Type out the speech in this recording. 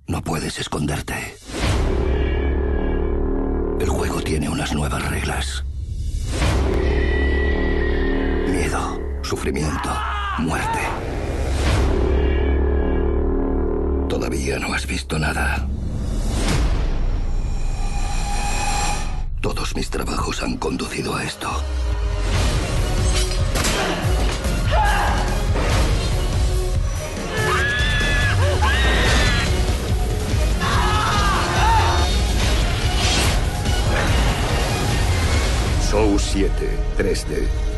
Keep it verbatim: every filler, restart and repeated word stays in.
No puedes esconderte. El juego tiene unas nuevas reglas. Miedo, sufrimiento, muerte. Todavía no has visto nada. Todos mis trabajos han conducido a esto. Saw siete, tres D.